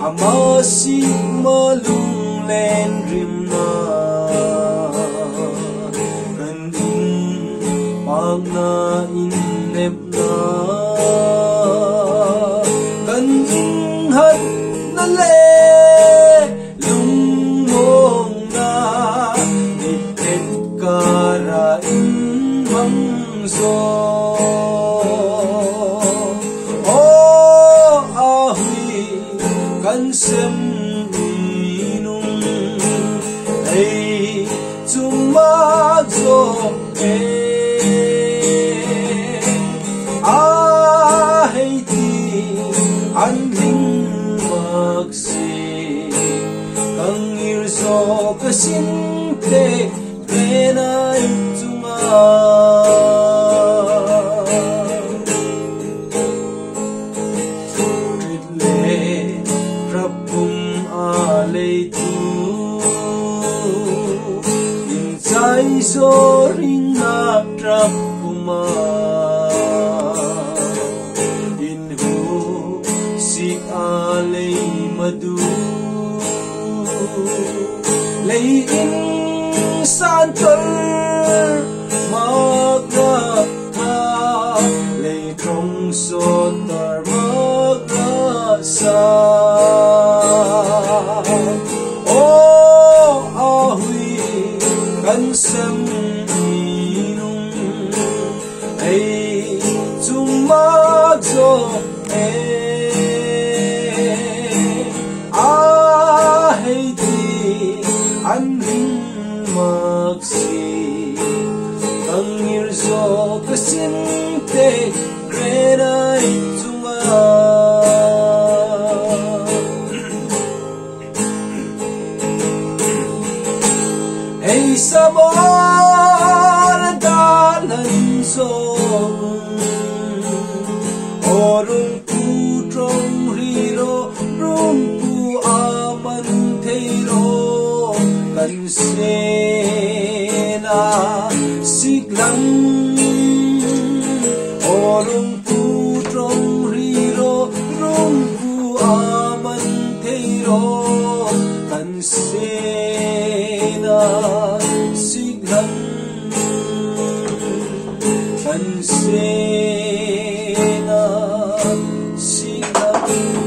amasi malung len rim na kan in pag na inlep na kan in hat na le lungmong na itet kara in mangso kan sem inung ay tumazo ay di anling magsi kang irso kasinte penay soring natrap kuma inhu si alay madu lay in santor magrata lay trong sotar magrasa kan sem inung ay tumazo ay di anling magsi kang irso kasinte grenay ay sabor dalan song orung putrong riro rumpu aman teiro kan sena siglang orung putrong riro rumpu aman teiro kan sena siglang kan sena siglang